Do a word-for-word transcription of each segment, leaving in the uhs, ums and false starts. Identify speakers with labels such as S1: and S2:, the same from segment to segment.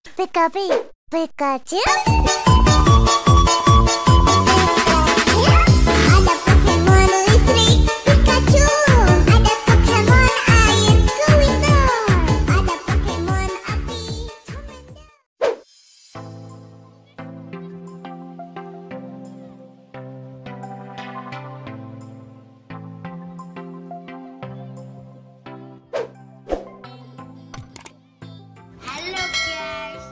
S1: Pikapi, Pikachu. Ada Pokemon listrik, Pikachu. Ada Pokemon air, Kuwitor. Ada Pokemon api, Halo guys.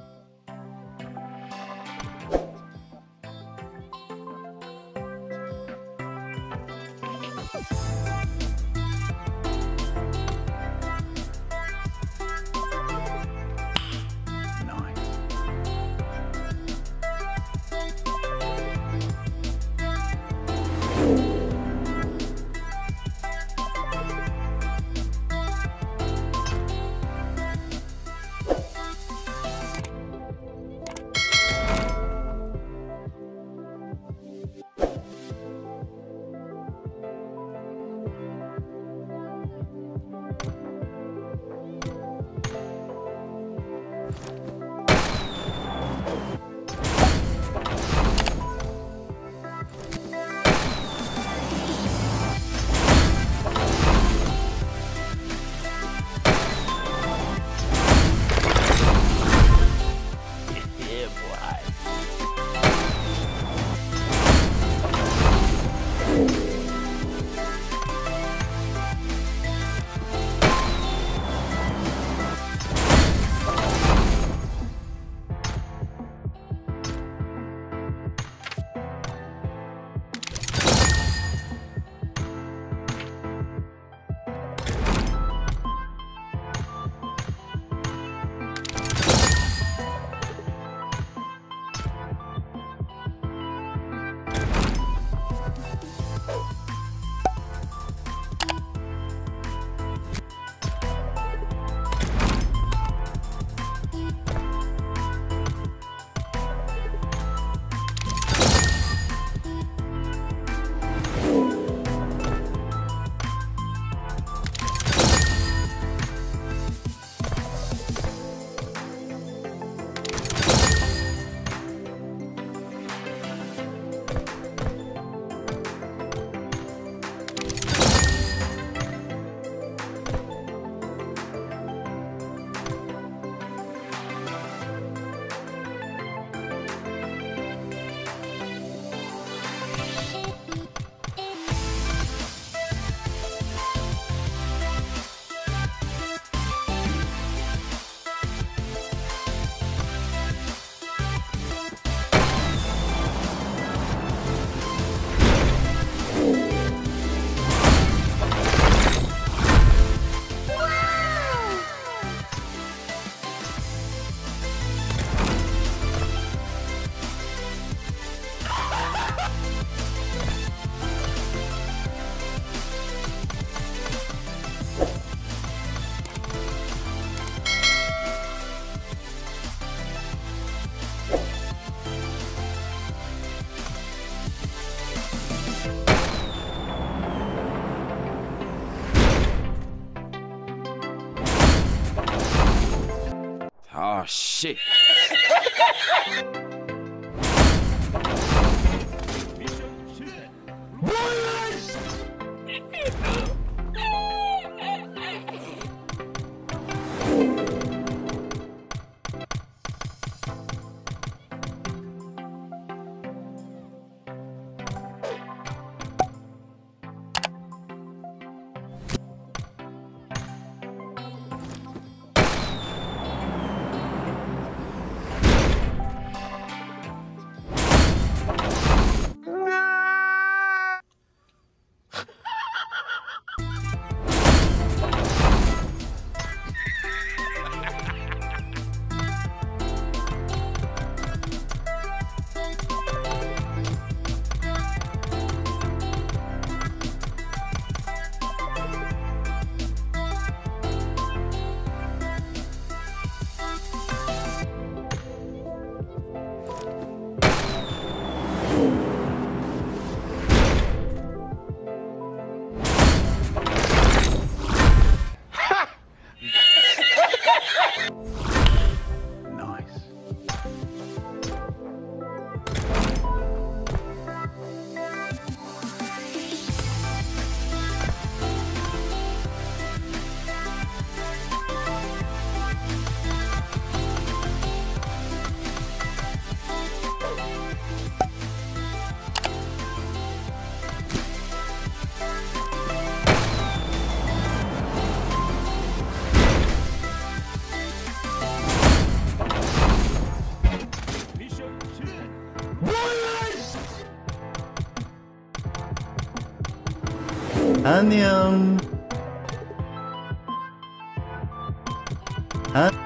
S2: Oh shit. 안녕. 아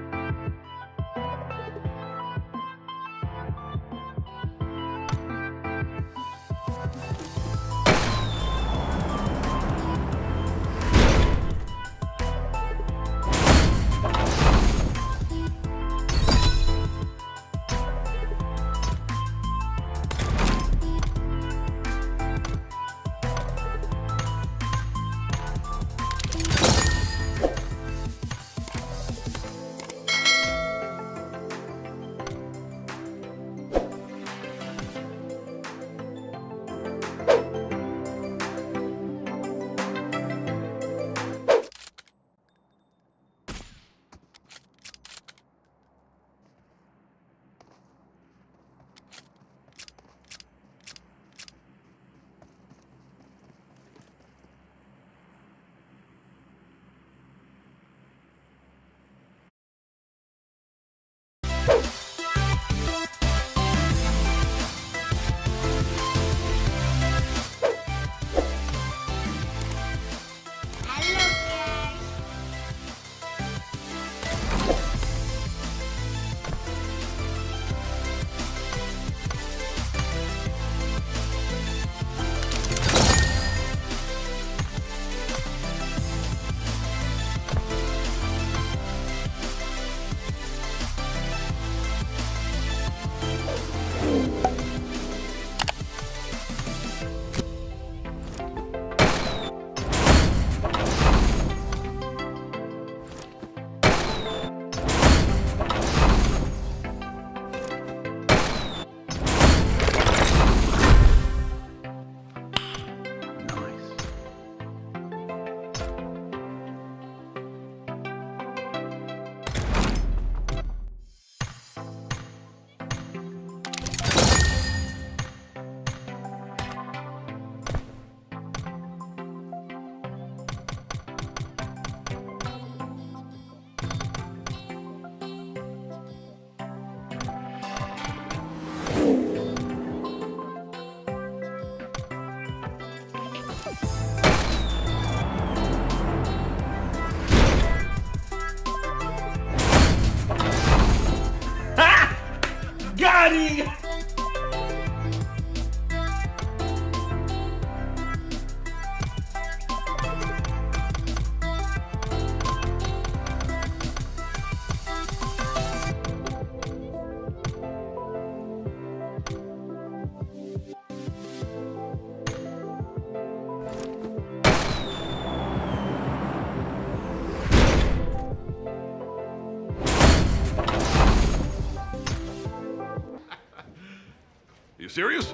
S3: Got You serious?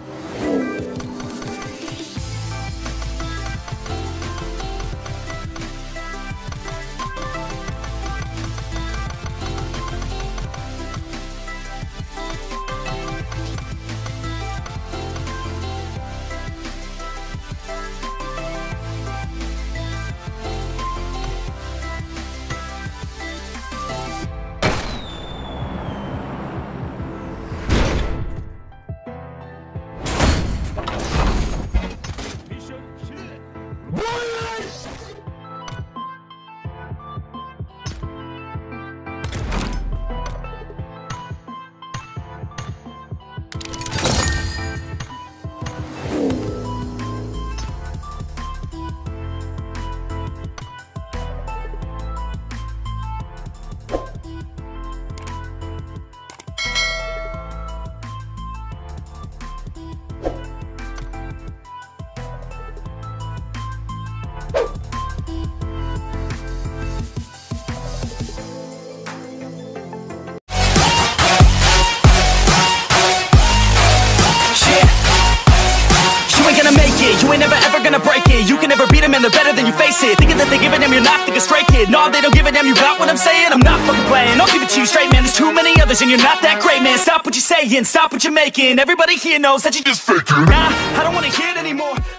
S4: You ain't never ever gonna break it. You can never beat them and they're better than you face it. Thinking that they give a damn, you're not thinking straight, kid. No, they don't give a damn, you got what I'm saying? I'm not fucking playing, I'll give it to you straight, man. There's too many others and you're not that great, man. Stop what you're saying, stop what you're making. Everybody here knows that you just faking. Nah, I don't wanna hear it anymore.